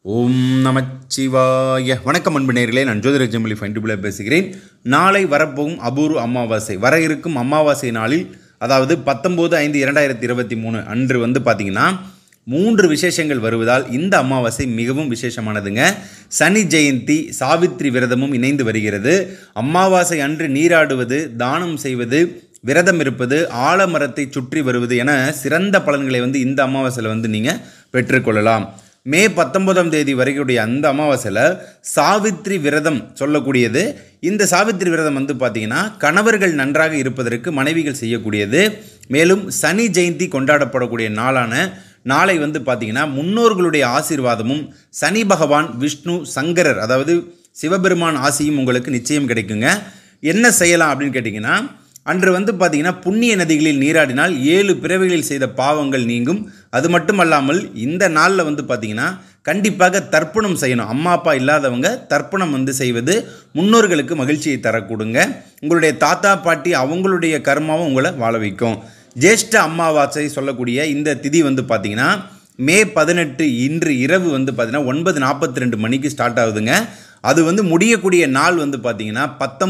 ஓம் நமச்சிவாய. வணக்கம் அன்பு நேயர்களே, நான் ஜோதிடர் ஜெமிலி ஃபைன்டுபிளாக பேசுகிறேன். நாளை வரப்போகும் அபூர்வ அமாவாசை, வர இருக்கும் அமாவாசை நாளில், அதாவது 19/5/2023 அன்று பார்த்தீங்கன்னா 3 விசேஷங்கள் வருவதால் இந்த அமாவாசை மிகவும் விசேஷமானதுங்க. சனி ஜெயந்தி, சாவித்ரி விரதமும் இணைந்து வருகிறது. அமாவாசை அன்று நீராடுவது, தானம் செய்வது, விரதம் இருப்பது, ஆலமரத்தை சுற்றி வருவது என சிறந்த பலன்களை இந்த அமாவாசையில் நீங்கள் பெற்றுக்கொள்ளலாம். மே 19ஆம் தேதி வரைக்குடைய அந்த அமாவாசையில் சாவித்ரி விரதம் சொல்லக்கூடியது. இந்த சாவித்ரி விரதம் பார்த்தீங்கன்னா கணவர்கள் நன்றாக இருப்பதற்கு மனைவிகள் செய்யக்கூடியது. மேலும் சனி ஜெயந்தி கொண்டாடப்படக்கூடிய நாளான நாளை பார்த்தீங்கன்னா முன்னோர்களுடைய ஆசீர்வாதமும் சனி பகவான், விஷ்ணு, சங்கரர் அதாவது சிவபெருமான் ஆசியும் உங்களுக்கு நிச்சயம் கிடைக்குங்க. என்ன செய்யலாம் அப்படின்னு கேட்டிங்கன்னா, அன்று பார்த்தீங்கன்னா புண்ணிய நதிகளில் நீராடினால் 7 பிறவிகளில் செய்த பாவங்கள் நீங்கும். அது மட்டும் அல்லாமல் இந்த நாளில் பார்த்தீங்கன்னா கண்டிப்பாக தர்ப்பணம் செய்யணும். அம்மா அப்பா இல்லாதவங்க தர்ப்பணம் செய்வது முன்னோர்களுக்கு மகிழ்ச்சியை தரக்கூடுங்க. உங்களுடைய தாத்தா பாட்டி அவங்களுடைய கர்மாவும் உங்களை வாழ வைக்கும். ஜேஷ்ட அமாவாசை சொல்லக்கூடிய இந்த திதி பார்த்தீங்கன்னா மே 18 இன்று இரவு பார்த்தீங்கன்னா 9:42 மணிக்கு ஸ்டார்ட் ஆகுதுங்க. அது முடியக்கூடிய நாள் பார்த்தீங்கன்னா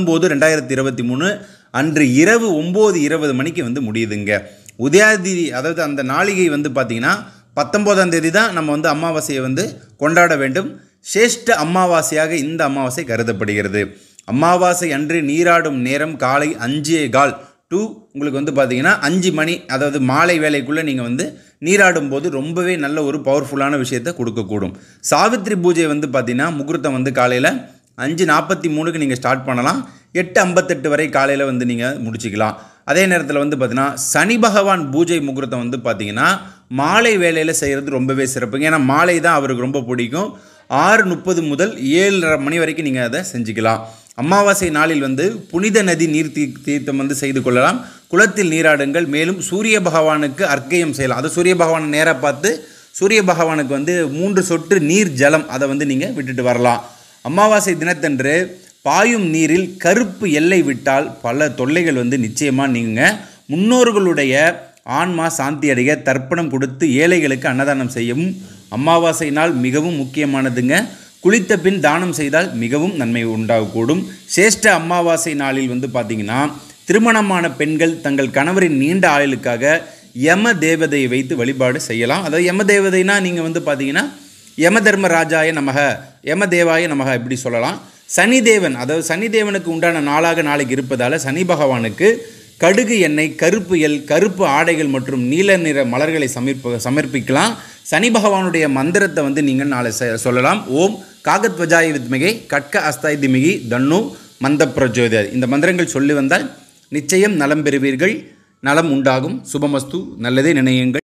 19/2023 அன்று இரவு 9:20 மணிக்கு முடியுதுங்க. உதயாதிதி அதாவது அந்த நாளிகை பார்த்தீங்கன்னா 19ஆம் தேதி தான் நம்ம அமாவாசையை கொண்டாட வேண்டும். சேஷ்ட அமாவாசையாக இந்த அமாவாசை கருதப்படுகிறது. அமாவாசை அன்று நீராடும் நேரம் காலை 5:15 டு உங்களுக்கு பார்த்தீங்கன்னா 5 மணி, அதாவது மாலை வேலைக்குள்ளே நீங்கள் நீராடும் போது ரொம்பவே நல்ல ஒரு பவர்ஃபுல்லான விஷயத்தை கொடுக்கக்கூடும். சாவித்ரி பூஜை பார்த்தீங்கன்னா முகூர்த்தம் காலையில் 5:43க்கு நீங்கள் ஸ்டார்ட் பண்ணலாம். 8:58 வரை காலையில் நீங்கள் முடிச்சிக்கலாம். அதே நேரத்தில் பார்த்தீங்கன்னா சனி பகவான் பூஜை முகூர்த்தம் பார்த்தீங்கன்னா மாலை வேலையில் செய்கிறது ரொம்பவே சிறப்புங்க. ஏன்னா மாலை தான் அவருக்கு ரொம்ப பிடிக்கும். 6:30 முதல் 7:30 மணி வரைக்கும் நீங்கள் அதை செஞ்சுக்கலாம். அமாவாசை நாளில் புனித நதி நீர் தீர்த்தம் செய்து கொள்ளலாம். குளத்தில் நீராடுங்கள். மேலும் சூரிய பகவானுக்கு அர்க்கயம் செய்யலாம். அது சூரிய பகவானை நேராக பார்த்து சூரிய பகவானுக்கு 3 சொட்டு நீர் ஜலம் அதை நீங்கள் விட்டுட்டு வரலாம். அமாவாசை தினத்தன்று பாயும் நீரில் கருப்பு எல்லை விட்டால் பல தொல்லைகள் நிச்சயமாக நீங்கள் முன்னோர்களுடைய ஆன்மா சாந்தி அடைய தர்ப்பணம் கொடுத்து ஏழைகளுக்கு அன்னதானம் செய்யவும் அமாவாசை நாள் மிகவும் முக்கியமானதுங்க. குளித்த பின் தானம் செய்தால் மிகவும் நன்மை உண்டாகக்கூடும். சேஷ்ட அமாவாசை நாளில் பார்த்தீங்கன்னா திருமணமான பெண்கள் தங்கள் கணவரின் நீண்ட ஆயுளுக்காக யம தேவதையை வைத்து வழிபாடு செய்யலாம். அதாவது யம தேவதைனா நீங்கள் பார்த்தீங்கன்னா யம தர்மராஜாய நமக, யம தேவாய நமக இப்படி சொல்லலாம். சனிதேவன், அதாவது சனிதேவனுக்கு உண்டான நாளாக நாளைக்கு இருப்பதால் சனி பகவானுக்கு கடுகு எண்ணெய், கருப்பு எல், கருப்பு ஆடைகள் மற்றும் நீல நிற மலர்களை சமர்ப்பிக்கலாம். சனி பகவானுடைய மந்திரத்தை நீங்கள் நாளை சொல்லலாம். ஓம் காகத்வஜாய வித்மகே கட்க அஸ்தாய் திமிகி தன்னு மந்த பிரஜோதயாத். இந்த மந்திரங்கள் சொல்லி வந்தால் நிச்சயம் நலம் பெறுவீர்கள். நலம் உண்டாகும். சுபமஸ்து. நல்லதே நினையுங்கள்.